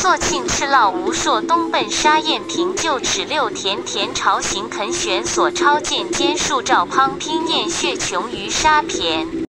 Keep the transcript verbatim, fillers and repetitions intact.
朔庆赤烙无朔东奔沙燕平旧齿六田田朝行肯选所超见兼数兆滂拼燕血穷于沙骈。